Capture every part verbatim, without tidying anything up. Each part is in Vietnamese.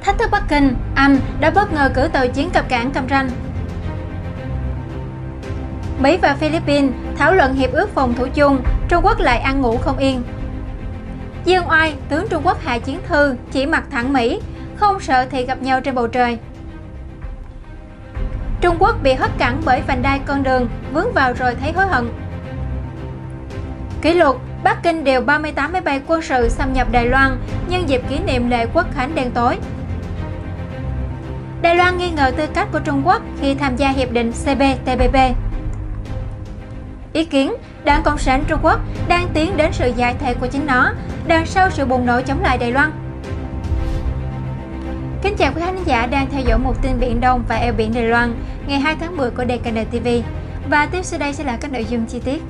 Thách thức Bắc Kinh, Anh đã bất ngờ cử tàu chiến cập cảng Cam Ranh. Mỹ và Philippines thảo luận hiệp ước phòng thủ chung, Trung Quốc lại ăn ngủ không yên. Dương oai, tướng Trung Quốc hạ chiến thư, chỉ mặt thẳng Mỹ, không sợ thì gặp nhau trên bầu trời. Trung Quốc bị hất cẳng bởi vành đai con đường, vướng vào rồi thấy hối hận. Kỷ lục, Bắc Kinh điều ba mươi tám máy bay quân sự xâm nhập Đài Loan nhân dịp kỷ niệm lễ Quốc khánh đen tối. Đài Loan nghi ngờ tư cách của Trung Quốc khi tham gia hiệp định C P T P P. Ý kiến, Đảng Cộng sản Trung Quốc đang tiến đến sự giải thể của chính nó, đằng sau sự bùng nổ chống lại Đài Loan. Kính chào quý khán giả đang theo dõi một tin Biển Đông và eo biển Đài Loan ngày hai tháng mười của đê ca en tê vê. Và tiếp sau đây sẽ là các nội dung chi tiết.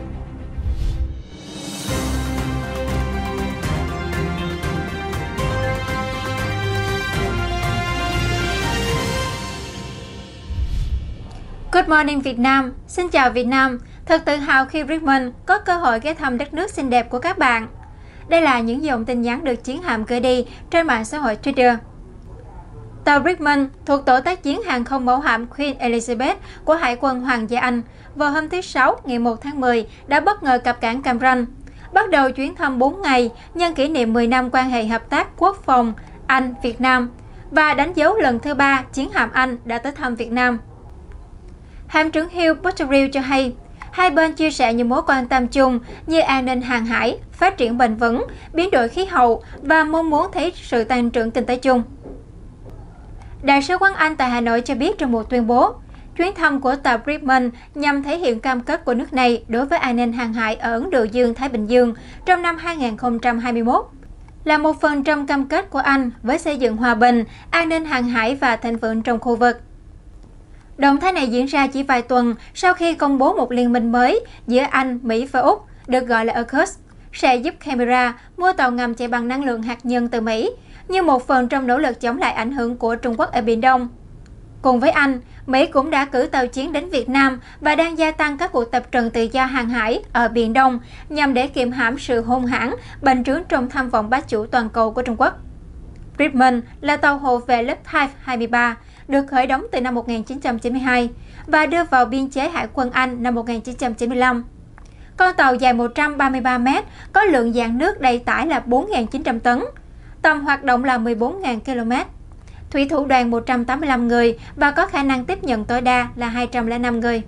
Good morning Việt Nam, xin chào Việt Nam. Thật tự hào khi Richmond có cơ hội ghé thăm đất nước xinh đẹp của các bạn. Đây là những dòng tin nhắn được chiến hạm gửi đi trên mạng xã hội Twitter. Tàu Richmond thuộc tổ tác chiến hàng không mẫu hạm Queen Elizabeth của Hải quân Hoàng gia Anh vào hôm thứ Sáu ngày một tháng mười đã bất ngờ cập cảng Cam Ranh, bắt đầu chuyến thăm bốn ngày nhân kỷ niệm mười năm quan hệ hợp tác quốc phòng Anh-Việt Nam và đánh dấu lần thứ ba chiến hạm Anh đã tới thăm Việt Nam. Hạm trưởng Hugh Butterill cho hay, hai bên chia sẻ những mối quan tâm chung như an ninh hàng hải, phát triển bền vững, biến đổi khí hậu và mong muốn thấy sự tăng trưởng kinh tế chung. Đại sứ quán Anh tại Hà Nội cho biết trong một tuyên bố, chuyến thăm của tàu Richmond nhằm thể hiện cam kết của nước này đối với an ninh hàng hải ở Ấn Độ Dương-Thái Bình Dương trong năm hai nghìn không trăm hai mươi mốt, là một phần trong cam kết của Anh với xây dựng hòa bình, an ninh hàng hải và thịnh vượng trong khu vực. Động thái này diễn ra chỉ vài tuần sau khi công bố một liên minh mới giữa Anh, Mỹ và Úc, được gọi là AUKUS, sẽ giúp Canberra mua tàu ngầm chạy bằng năng lượng hạt nhân từ Mỹ, như một phần trong nỗ lực chống lại ảnh hưởng của Trung Quốc ở Biển Đông. Cùng với Anh, Mỹ cũng đã cử tàu chiến đến Việt Nam và đang gia tăng các cuộc tập trận tự do hàng hải ở Biển Đông nhằm để kiềm hãm sự hung hãn, bành trướng trong tham vọng bá chủ toàn cầu của Trung Quốc. Richmond là tàu hộ vệ lớp Type hai mươi ba, được khởi động từ năm một nghìn chín trăm chín mươi hai và đưa vào biên chế Hải quân Anh năm một nghìn chín trăm chín mươi lăm. Con tàu dài một trăm ba mươi ba mét, có lượng dạn nước đầy tải là bốn nghìn chín trăm tấn, tầm hoạt động là mười bốn nghìn ki lô mét, thủy thủ đoàn một trăm tám mươi lăm người và có khả năng tiếp nhận tối đa là hai trăm lẻ năm người.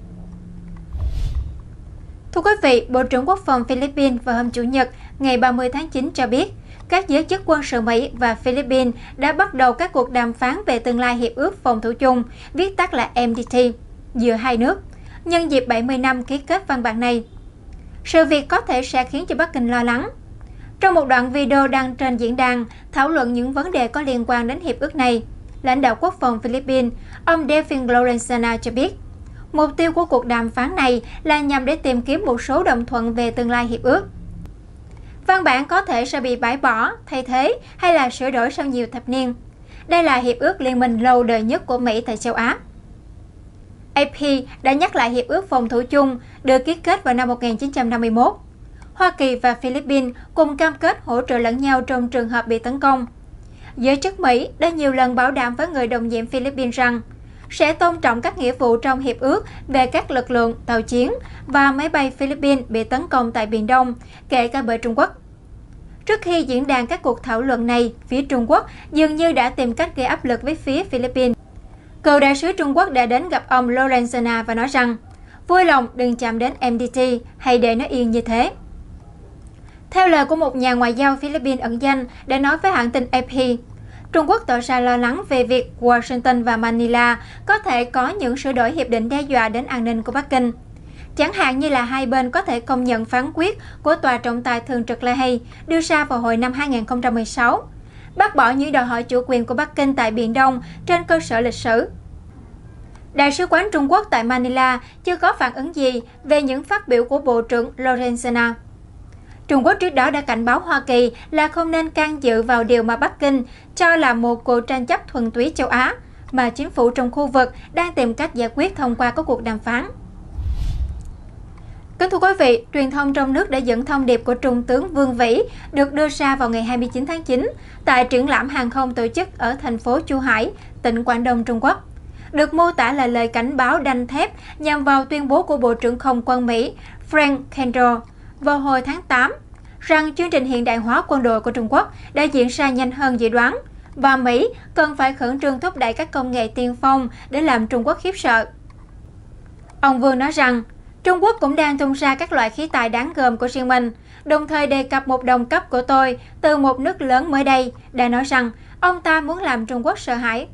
Thưa quý vị, Bộ trưởng Quốc phòng Philippines vào hôm Chủ nhật ngày ba mươi tháng chín cho biết, các giới chức quân sự Mỹ và Philippines đã bắt đầu các cuộc đàm phán về tương lai hiệp ước phòng thủ chung, viết tắt là M D T, giữa hai nước, nhân dịp bảy mươi năm ký kết văn bản này. Sự việc có thể sẽ khiến cho Bắc Kinh lo lắng. Trong một đoạn video đăng trên diễn đàn thảo luận những vấn đề có liên quan đến hiệp ước này, lãnh đạo quốc phòng Philippines, ông Delfin Lorenzana cho biết, mục tiêu của cuộc đàm phán này là nhằm để tìm kiếm một số đồng thuận về tương lai hiệp ước. Văn bản có thể sẽ bị bãi bỏ, thay thế hay là sửa đổi sau nhiều thập niên. Đây là hiệp ước liên minh lâu đời nhất của Mỹ tại châu Á. a pê đã nhắc lại hiệp ước phòng thủ chung được ký kết vào năm một nghìn chín trăm năm mươi mốt. Hoa Kỳ và Philippines cùng cam kết hỗ trợ lẫn nhau trong trường hợp bị tấn công. Giới chức Mỹ đã nhiều lần bảo đảm với người đồng nhiệm Philippines rằng sẽ tôn trọng các nghĩa vụ trong hiệp ước về các lực lượng, tàu chiến và máy bay Philippines bị tấn công tại Biển Đông, kể cả bởi Trung Quốc. Trước khi diễn đàn các cuộc thảo luận này, phía Trung Quốc dường như đã tìm cách gây áp lực với phía Philippines. Cựu đại sứ Trung Quốc đã đến gặp ông Lorenzana và nói rằng, vui lòng đừng chạm đến M D T, hãy để nó yên như thế. Theo lời của một nhà ngoại giao Philippines ẩn danh đã nói với hãng tin a pê, Trung Quốc tỏ ra lo lắng về việc Washington và Manila có thể có những sửa đổi hiệp định đe dọa đến an ninh của Bắc Kinh. Chẳng hạn như là hai bên có thể công nhận phán quyết của Tòa trọng tài thường trực La Hay đưa ra vào hồi năm hai nghìn không trăm mười sáu, bác bỏ những đòi hỏi chủ quyền của Bắc Kinh tại Biển Đông trên cơ sở lịch sử. Đại sứ quán Trung Quốc tại Manila chưa có phản ứng gì về những phát biểu của Bộ trưởng Lorenzana. Trung Quốc trước đó đã cảnh báo Hoa Kỳ là không nên can dự vào điều mà Bắc Kinh cho là một cuộc tranh chấp thuần túy châu Á, mà chính phủ trong khu vực đang tìm cách giải quyết thông qua các cuộc đàm phán. Kính thưa quý vị, truyền thông trong nước đã dẫn thông điệp của Trung tướng Vương Vĩ được đưa ra vào ngày hai mươi chín tháng chín tại triển lãm hàng không tổ chức ở thành phố Chu Hải, tỉnh Quảng Đông, Trung Quốc. Được mô tả là lời cảnh báo đanh thép nhằm vào tuyên bố của Bộ trưởng Không quân Mỹ Frank Kendall vào hồi tháng tám rằng chương trình hiện đại hóa quân đội của Trung Quốc đã diễn ra nhanh hơn dự đoán và Mỹ cần phải khẩn trương thúc đẩy các công nghệ tiên phong để làm Trung Quốc khiếp sợ. Ông Vương nói rằng Trung Quốc cũng đang tung ra các loại khí tài đáng gờm của riêng mình, đồng thời đề cập một đồng cấp của tôi từ một nước lớn mới đây đã nói rằng ông ta muốn làm Trung Quốc sợ hãi.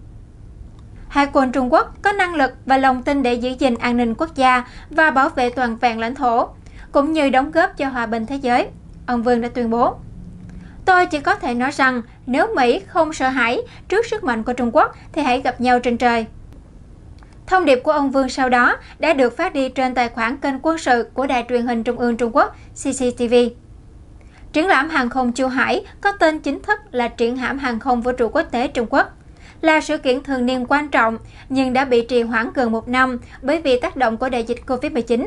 Hải quân Trung Quốc có năng lực và lòng tin để giữ gìn an ninh quốc gia và bảo vệ toàn vẹn lãnh thổ, cũng như đóng góp cho hòa bình thế giới, ông Vương đã tuyên bố. Tôi chỉ có thể nói rằng nếu Mỹ không sợ hãi trước sức mạnh của Trung Quốc thì hãy gặp nhau trên trời. Thông điệp của ông Vương sau đó đã được phát đi trên tài khoản kênh quân sự của Đài truyền hình Trung ương Trung Quốc C C T V. Triển lãm hàng không Chu Hải có tên chính thức là Triển lãm hàng không vũ trụ quốc tế Trung Quốc, là sự kiện thường niên quan trọng nhưng đã bị trì hoãn gần một năm bởi vì tác động của đại dịch Covid mười chín.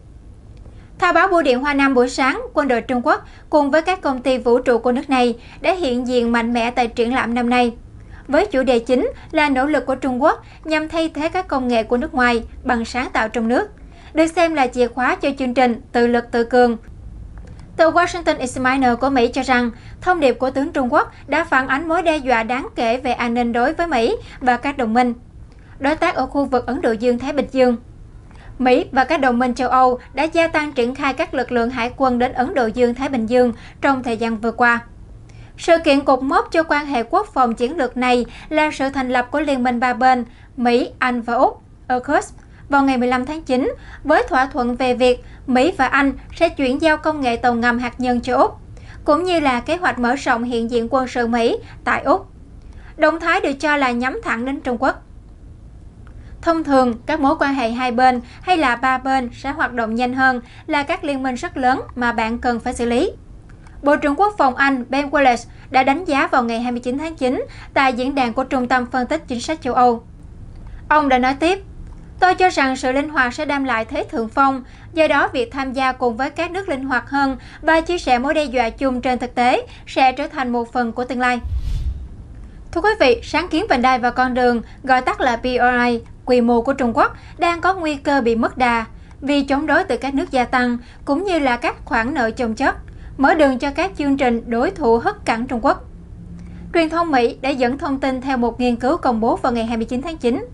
Theo báo Bưu điện Hoa Nam buổi sáng, quân đội Trung Quốc cùng với các công ty vũ trụ của nước này đã hiện diện mạnh mẽ tại triển lãm năm nay, với chủ đề chính là nỗ lực của Trung Quốc nhằm thay thế các công nghệ của nước ngoài bằng sáng tạo trong nước, được xem là chìa khóa cho chương trình tự lực tự cường. Tờ Washington Examiner của Mỹ cho rằng thông điệp của tướng Trung Quốc đã phản ánh mối đe dọa đáng kể về an ninh đối với Mỹ và các đồng minh, đối tác ở khu vực Ấn Độ Dương-Thái Bình Dương. Mỹ và các đồng minh châu Âu đã gia tăng triển khai các lực lượng hải quân đến Ấn Độ Dương-Thái Bình Dương trong thời gian vừa qua. Sự kiện cột mốc cho quan hệ quốc phòng chiến lược này là sự thành lập của Liên minh ba bên Mỹ, Anh và Úc, a u kút, vào ngày mười lăm tháng chín với thỏa thuận về việc Mỹ và Anh sẽ chuyển giao công nghệ tàu ngầm hạt nhân cho Úc, cũng như là kế hoạch mở rộng hiện diện quân sự Mỹ tại Úc. Động thái được cho là nhắm thẳng đến Trung Quốc. Thông thường, các mối quan hệ hai bên hay là ba bên sẽ hoạt động nhanh hơn là các liên minh rất lớn mà bạn cần phải xử lý. Bộ trưởng Quốc phòng Anh Ben Wallace đã đánh giá vào ngày hai mươi chín tháng chín tại diễn đàn của Trung tâm Phân tích Chính sách châu Âu. Ông đã nói tiếp, tôi cho rằng sự linh hoạt sẽ đem lại thế thượng phong, do đó việc tham gia cùng với các nước linh hoạt hơn và chia sẻ mối đe dọa chung trên thực tế sẽ trở thành một phần của tương lai. Thưa quý vị, sáng kiến vành đai và con đường, gọi tắt là B R I, quy mô của Trung Quốc đang có nguy cơ bị mất đà vì chống đối từ các nước gia tăng cũng như là các khoản nợ chồng chất, mở đường cho các chương trình đối thủ hất cẳng Trung Quốc. Truyền thông Mỹ đã dẫn thông tin theo một nghiên cứu công bố vào ngày hai mươi chín tháng chín.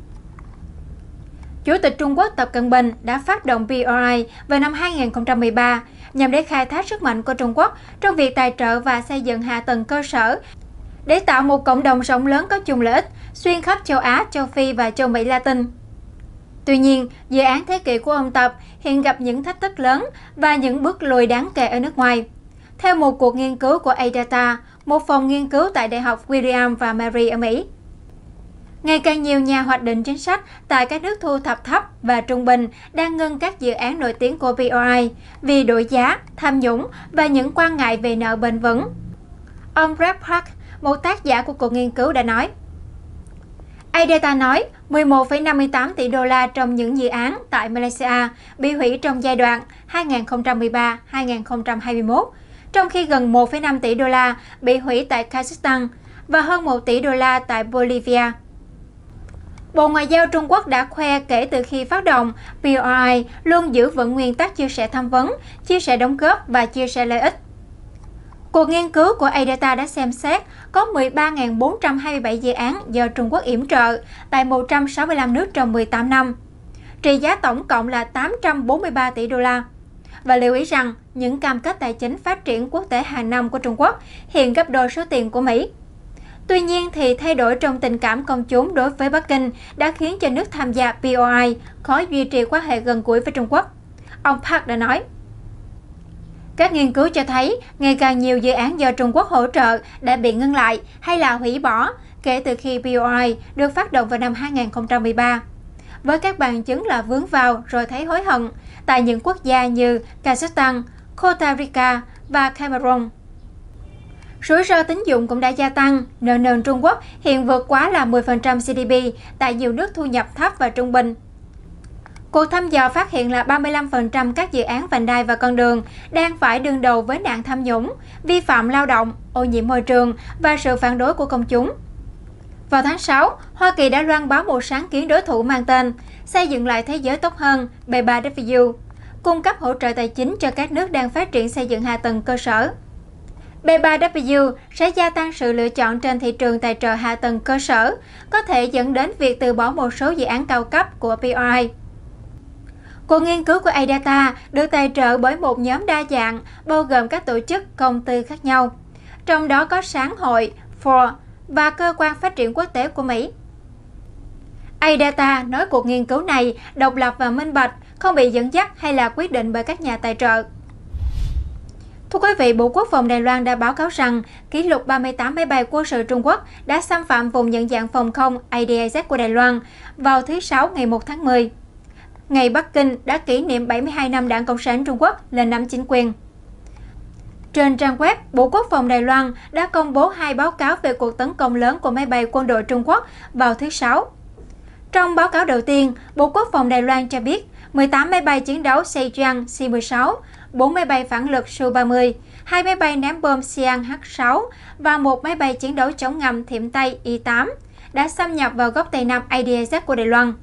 Chủ tịch Trung Quốc Tập Cận Bình đã phát động B R I vào năm hai nghìn không trăm mười ba nhằm để khai thác sức mạnh của Trung Quốc trong việc tài trợ và xây dựng hạ tầng cơ sở để tạo một cộng đồng rộng lớn có chung lợi ích xuyên khắp châu Á, châu Phi và châu Mỹ Latin. Tuy nhiên, dự án thế kỷ của ông Tập hiện gặp những thách thức lớn và những bước lùi đáng kể ở nước ngoài. Theo một cuộc nghiên cứu của A Data, một phòng nghiên cứu tại Đại học William và Mary ở Mỹ, ngày càng nhiều nhà hoạch định chính sách tại các nước thu thập thấp và trung bình đang ngưng các dự án nổi tiếng của B R I vì đổi giá, tham nhũng và những quan ngại về nợ bền vững. Ông Brad Park, một tác giả của cuộc nghiên cứu đã nói, A Data nói mười một phẩy năm mươi tám tỷ đô la trong những dự án tại Malaysia bị hủy trong giai đoạn hai nghìn không trăm mười ba đến hai nghìn không trăm hai mươi mốt, trong khi gần một phẩy năm tỷ đô la bị hủy tại Kazakhstan và hơn một tỷ đô la tại Bolivia. Bộ Ngoại giao Trung Quốc đã khoe kể từ khi phát động, B R I luôn giữ vững nguyên tắc chia sẻ tham vấn, chia sẻ đóng góp và chia sẻ lợi ích. Cuộc nghiên cứu của A Data đã xem xét có mười ba nghìn bốn trăm hai mươi bảy dự án do Trung Quốc yểm trợ tại một trăm sáu mươi lăm nước trong mười tám năm. Trị giá tổng cộng là tám trăm bốn mươi ba tỷ đô la. Và lưu ý rằng, những cam kết tài chính phát triển quốc tế hàng năm của Trung Quốc hiện gấp đôi số tiền của Mỹ. Tuy nhiên, thì thay đổi trong tình cảm công chúng đối với Bắc Kinh đã khiến cho nước tham gia B R I khó duy trì quan hệ gần gũi với Trung Quốc. Ông Park đã nói, các nghiên cứu cho thấy ngày càng nhiều dự án do Trung Quốc hỗ trợ đã bị ngưng lại hay là hủy bỏ kể từ khi B R I được phát động vào năm hai nghìn không trăm mười ba, với các bằng chứng là vướng vào rồi thấy hối hận tại những quốc gia như Kazakhstan, Costa Rica và Cameroon. Rủi ro tín dụng cũng đã gia tăng, nợ nần Trung Quốc hiện vượt quá là mười phần trăm G D P tại nhiều nước thu nhập thấp và trung bình. Cuộc thăm dò phát hiện là ba mươi lăm phần trăm các dự án vành đai và con đường đang phải đương đầu với nạn tham nhũng, vi phạm lao động, ô nhiễm môi trường và sự phản đối của công chúng. Vào tháng sáu, Hoa Kỳ đã loan báo một sáng kiến đối thủ mang tên Xây dựng lại thế giới tốt hơn B ba W, cung cấp hỗ trợ tài chính cho các nước đang phát triển xây dựng hạ tầng cơ sở. B ba W sẽ gia tăng sự lựa chọn trên thị trường tài trợ hạ tầng cơ sở, có thể dẫn đến việc từ bỏ một số dự án cao cấp của P R I. Cuộc nghiên cứu của A Data được tài trợ bởi một nhóm đa dạng, bao gồm các tổ chức, công ty khác nhau, trong đó có Sáng hội, Ford và Cơ quan Phát triển Quốc tế của Mỹ. A Data nói cuộc nghiên cứu này độc lập và minh bạch, không bị dẫn dắt hay là quyết định bởi các nhà tài trợ. Thưa quý vị, Bộ Quốc phòng Đài Loan đã báo cáo rằng kỷ lục ba mươi tám máy bay quân sự Trung Quốc đã xâm phạm vùng nhận dạng phòng không A D I Z của Đài Loan vào thứ Sáu ngày một tháng mười. Ngày Bắc Kinh đã kỷ niệm bảy mươi hai năm Đảng Cộng sản Trung Quốc lên nắm chính quyền. Trên trang web, Bộ Quốc phòng Đài Loan đã công bố hai báo cáo về cuộc tấn công lớn của máy bay quân đội Trung Quốc vào thứ Sáu. Trong báo cáo đầu tiên, Bộ Quốc phòng Đài Loan cho biết mười tám máy bay chiến đấu Sejong C mười sáu, bốn máy bay phản lực Su ba mươi, hai máy bay ném bom Xi'an H sáu và một máy bay chiến đấu chống ngầm Thiểm Tây I tám đã xâm nhập vào góc Tây Nam A D I Z của Đài Loan.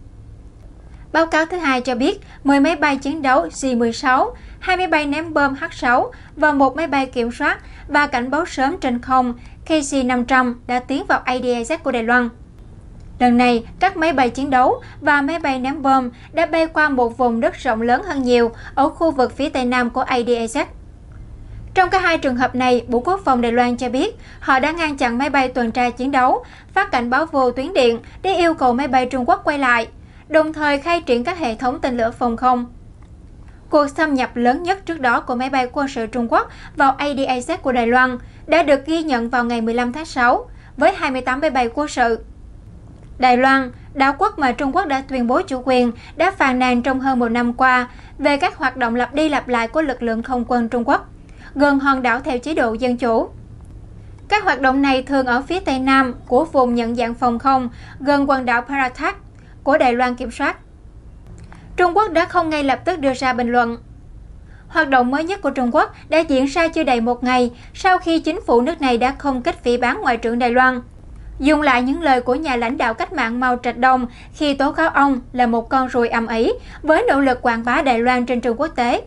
Báo cáo thứ hai cho biết mười máy bay chiến đấu J mười sáu, hai máy bay ném bom H sáu và một máy bay kiểm soát và cảnh báo sớm trên không K C năm trăm đã tiến vào A D I Z của Đài Loan. Lần này, các máy bay chiến đấu và máy bay ném bom đã bay qua một vùng đất rộng lớn hơn nhiều ở khu vực phía Tây Nam của A D I Z. Trong cả hai trường hợp này, Bộ Quốc phòng Đài Loan cho biết họ đã ngăn chặn máy bay tuần tra chiến đấu, phát cảnh báo vô tuyến điện để yêu cầu máy bay Trung Quốc quay lại, đồng thời khai triển các hệ thống tên lửa phòng không. Cuộc xâm nhập lớn nhất trước đó của máy bay quân sự Trung Quốc vào A D I Z của Đài Loan đã được ghi nhận vào ngày mười lăm tháng sáu với hai mươi tám máy bay quân sự. Đài Loan, đảo quốc mà Trung Quốc đã tuyên bố chủ quyền, đã phàn nàn trong hơn một năm qua về các hoạt động lặp đi lặp lại của lực lượng không quân Trung Quốc, gần hòn đảo theo chế độ dân chủ. Các hoạt động này thường ở phía Tây Nam của vùng nhận dạng phòng không, gần quần đảo Paratak của Đài Loan kiểm soát. Trung Quốc đã không ngay lập tức đưa ra bình luận. Hoạt động mới nhất của Trung Quốc đã diễn ra chưa đầy một ngày sau khi chính phủ nước này đã không kích phỉ báng Ngoại trưởng Đài Loan, dùng lại những lời của nhà lãnh đạo cách mạng Mao Trạch Đông khi tố cáo ông là một con ruồi ầm ĩ với nỗ lực quảng bá Đài Loan trên trường quốc tế.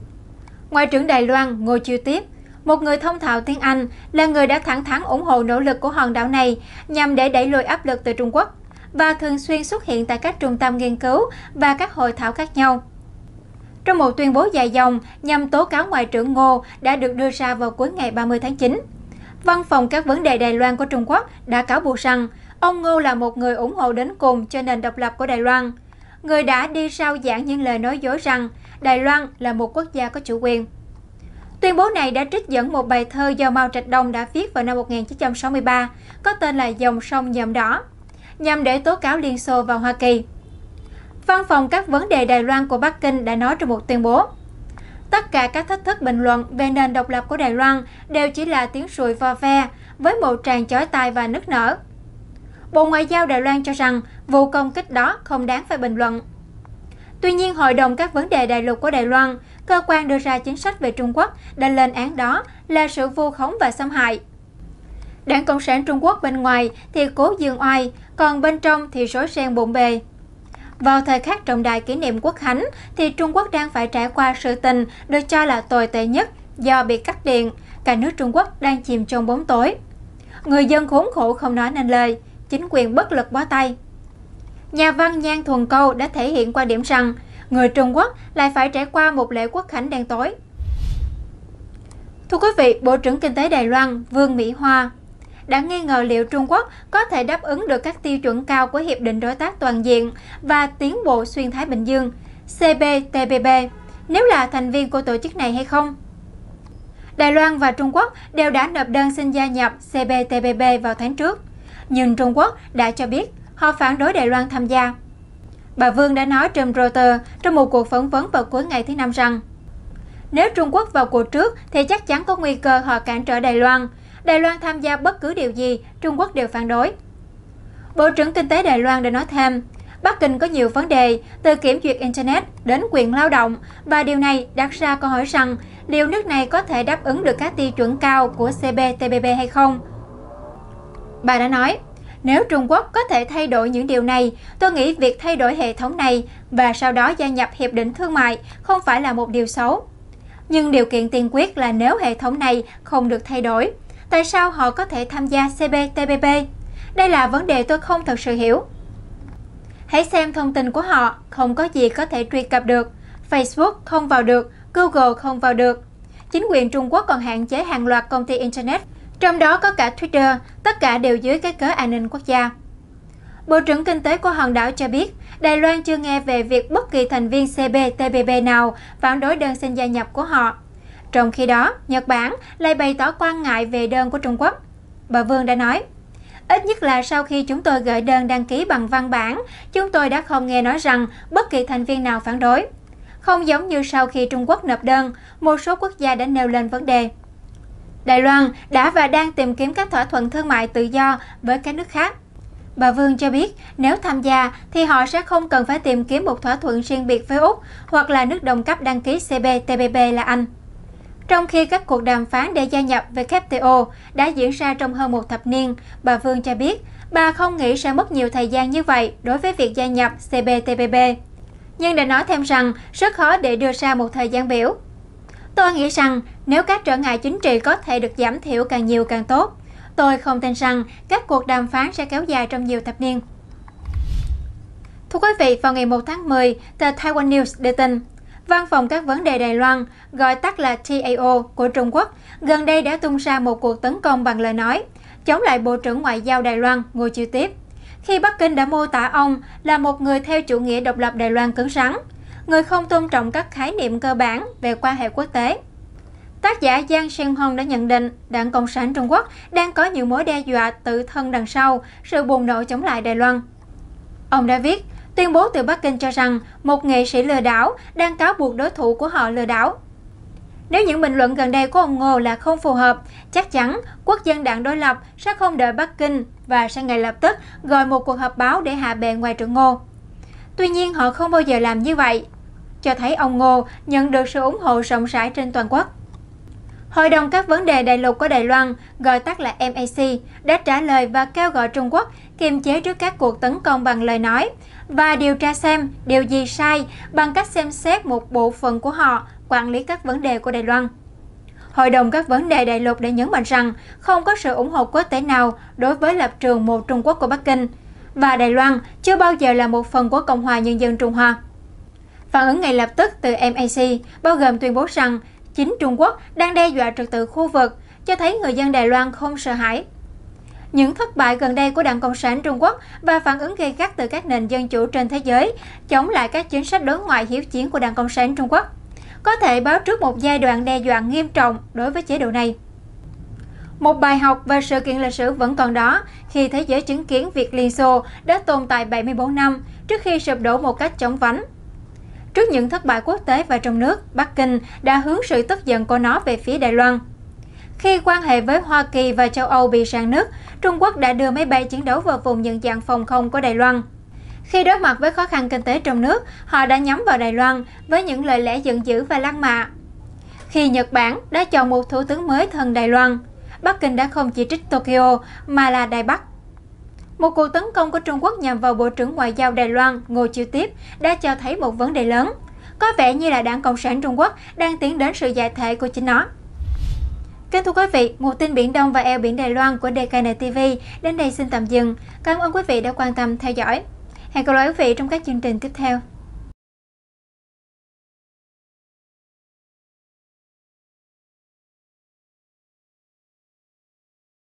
Ngoại trưởng Đài Loan Ngô Chiêu Tiếp, một người thông thạo tiếng Anh, là người đã thẳng thắn ủng hộ nỗ lực của hòn đảo này nhằm để đẩy lùi áp lực từ Trung Quốc và thường xuyên xuất hiện tại các trung tâm nghiên cứu và các hội thảo khác nhau. Trong một tuyên bố dài dòng nhằm tố cáo Ngoại trưởng Ngô đã được đưa ra vào cuối ngày ba mươi tháng chín, Văn phòng các vấn đề Đài Loan của Trung Quốc đã cáo buộc rằng ông Ngô là một người ủng hộ đến cùng cho nền độc lập của Đài Loan, người đã đi rao giảng những lời nói dối rằng Đài Loan là một quốc gia có chủ quyền. Tuyên bố này đã trích dẫn một bài thơ do Mao Trạch Đông đã viết vào năm một nghìn chín trăm sáu mươi ba, có tên là Dòng sông Nhậm Đỏ, nhằm để tố cáo Liên Xô và Hoa Kỳ. Văn phòng các vấn đề Đài Loan của Bắc Kinh đã nói trong một tuyên bố: tất cả các thách thức bình luận về nền độc lập của Đài Loan đều chỉ là tiếng sùi vo ve với một tràng chói tai và nức nở. Bộ Ngoại giao Đài Loan cho rằng vụ công kích đó không đáng phải bình luận. Tuy nhiên, Hội đồng các vấn đề đại lục của Đài Loan, cơ quan đưa ra chính sách về Trung Quốc, đã lên án đó là sự vu khống và xâm hại. Đảng Cộng sản Trung Quốc bên ngoài thì cố dương oai, còn bên trong thì rối ren bộn bề. Vào thời khắc trọng đại kỷ niệm Quốc khánh thì Trung Quốc đang phải trải qua sự tình được cho là tồi tệ nhất do bị cắt điện, cả nước Trung Quốc đang chìm trong bóng tối. Người dân khốn khổ không nói nên lời, chính quyền bất lực bó tay. Nhà văn Nhan Thuần Câu đã thể hiện quan điểm rằng người Trung Quốc lại phải trải qua một lễ Quốc khánh đen tối. Thưa quý vị, Bộ trưởng Kinh tế Đài Loan Vương Mỹ Hoa đã nghi ngờ liệu Trung Quốc có thể đáp ứng được các tiêu chuẩn cao của Hiệp định Đối tác Toàn diện và Tiến bộ Xuyên Thái Bình Dương C P T P P nếu là thành viên của tổ chức này hay không. Đài Loan và Trung Quốc đều đã nộp đơn xin gia nhập C P T P P vào tháng trước, nhưng Trung Quốc đã cho biết họ phản đối Đài Loan tham gia. Bà Vương đã nói trên Reuters trong một cuộc phỏng vấn vào cuối ngày thứ Năm rằng nếu Trung Quốc vào cuộc trước thì chắc chắn có nguy cơ họ cản trở Đài Loan. Đài Loan tham gia bất cứ điều gì, Trung Quốc đều phản đối. Bộ trưởng Kinh tế Đài Loan đã nói thêm, Bắc Kinh có nhiều vấn đề, từ kiểm duyệt Internet đến quyền lao động, và điều này đặt ra câu hỏi rằng liệu nước này có thể đáp ứng được các tiêu chuẩn cao của xê pê tê pê pê hay không? Bà đã nói, nếu Trung Quốc có thể thay đổi những điều này, tôi nghĩ việc thay đổi hệ thống này và sau đó gia nhập Hiệp định Thương mại không phải là một điều xấu. Nhưng điều kiện tiên quyết là nếu hệ thống này không được thay đổi, tại sao họ có thể tham gia xê pê tê pê pê? Đây là vấn đề tôi không thật sự hiểu. Hãy xem thông tin của họ, không có gì có thể truy cập được. Facebook không vào được, Google không vào được. Chính quyền Trung Quốc còn hạn chế hàng loạt công ty Internet, trong đó có cả Twitter, tất cả đều dưới cái cớ an ninh quốc gia. Bộ trưởng Kinh tế của hòn đảo cho biết, Đài Loan chưa nghe về việc bất kỳ thành viên xê pê tê pê pê nào phản đối đơn xin gia nhập của họ. Trong khi đó, Nhật Bản lại bày tỏ quan ngại về đơn của Trung Quốc. Bà Vương đã nói, ít nhất là sau khi chúng tôi gửi đơn đăng ký bằng văn bản, chúng tôi đã không nghe nói rằng bất kỳ thành viên nào phản đối. Không giống như sau khi Trung Quốc nộp đơn, một số quốc gia đã nêu lên vấn đề. Đài Loan đã và đang tìm kiếm các thỏa thuận thương mại tự do với các nước khác. Bà Vương cho biết nếu tham gia thì họ sẽ không cần phải tìm kiếm một thỏa thuận riêng biệt với Úc hoặc là nước đồng cấp đăng ký xê pê tê pê pê là Anh. Trong khi các cuộc đàm phán để gia nhập vê kép tê o đã diễn ra trong hơn một thập niên, bà Vương cho biết bà không nghĩ sẽ mất nhiều thời gian như vậy đối với việc gia nhập xê pê tê pê pê. Nhưng đã nói thêm rằng rất khó để đưa ra một thời gian biểu. Tôi nghĩ rằng nếu các trở ngại chính trị có thể được giảm thiểu càng nhiều càng tốt. Tôi không tin rằng các cuộc đàm phán sẽ kéo dài trong nhiều thập niên. Thưa quý vị, vào ngày một tháng mười, tờ Taiwan News đưa tin, Văn phòng các vấn đề Đài Loan, gọi tắt là tê a o của Trung Quốc, gần đây đã tung ra một cuộc tấn công bằng lời nói, chống lại Bộ trưởng Ngoại giao Đài Loan Ngô Chiêu Tiếp, khi Bắc Kinh đã mô tả ông là một người theo chủ nghĩa độc lập Đài Loan cứng rắn, người không tôn trọng các khái niệm cơ bản về quan hệ quốc tế. Tác giả Giang Shenhong đã nhận định Đảng Cộng sản Trung Quốc đang có nhiều mối đe dọa tự thân đằng sau sự bùng nổ chống lại Đài Loan. Ông đã viết, tuyên bố từ Bắc Kinh cho rằng một nghệ sĩ lừa đảo đang cáo buộc đối thủ của họ lừa đảo. Nếu những bình luận gần đây của ông Ngô là không phù hợp, chắc chắn Quốc dân đảng đối lập sẽ không đợi Bắc Kinh và sẽ ngay lập tức gọi một cuộc họp báo để hạ bệ Ngoại trưởng Ngô. Tuy nhiên họ không bao giờ làm như vậy, cho thấy ông Ngô nhận được sự ủng hộ rộng rãi trên toàn quốc. Hội đồng các vấn đề đại lục của Đài Loan, gọi tắt là em a xê, đã trả lời và kêu gọi Trung Quốc kiềm chế trước các cuộc tấn công bằng lời nói và điều tra xem điều gì sai bằng cách xem xét một bộ phận của họ quản lý các vấn đề của Đài Loan. Hội đồng các vấn đề đại lục đã nhấn mạnh rằng không có sự ủng hộ quốc tế nào đối với lập trường một Trung Quốc của Bắc Kinh, và Đài Loan chưa bao giờ là một phần của Cộng hòa Nhân dân Trung Hoa. Phản ứng ngay lập tức từ em a xê bao gồm tuyên bố rằng chính Trung Quốc đang đe dọa trật tự khu vực, cho thấy người dân Đài Loan không sợ hãi. Những thất bại gần đây của Đảng Cộng sản Trung Quốc và phản ứng gay gắt từ các nền dân chủ trên thế giới chống lại các chính sách đối ngoại hiếu chiến của Đảng Cộng sản Trung Quốc có thể báo trước một giai đoạn đe dọa nghiêm trọng đối với chế độ này. Một bài học và sự kiện lịch sử vẫn còn đó khi thế giới chứng kiến việc Liên Xô đã tồn tại bảy mươi tư năm trước khi sụp đổ một cách chóng vánh. Trước những thất bại quốc tế và trong nước, Bắc Kinh đã hướng sự tức giận của nó về phía Đài Loan. Khi quan hệ với Hoa Kỳ và châu Âu bị rạn nứt, Trung Quốc đã đưa máy bay chiến đấu vào vùng nhận dạng phòng không của Đài Loan. Khi đối mặt với khó khăn kinh tế trong nước, họ đã nhắm vào Đài Loan với những lời lẽ giận dữ và lăng mạ. Khi Nhật Bản đã chọn một thủ tướng mới thân Đài Loan, Bắc Kinh đã không chỉ trích Tokyo mà là Đài Bắc. Một cuộc tấn công của Trung Quốc nhằm vào Bộ trưởng Ngoại giao Đài Loan Ngô Chiêu Tiếp đã cho thấy một vấn đề lớn. Có vẻ như là Đảng Cộng sản Trung Quốc đang tiến đến sự giải thể của chính nó. Kính thưa quý vị, một tin Biển Đông và eo biển Đài Loan của đê ca en ti vi đến đây xin tạm dừng. Cảm ơn quý vị đã quan tâm theo dõi. Hẹn gặp lại quý vị trong các chương trình tiếp theo.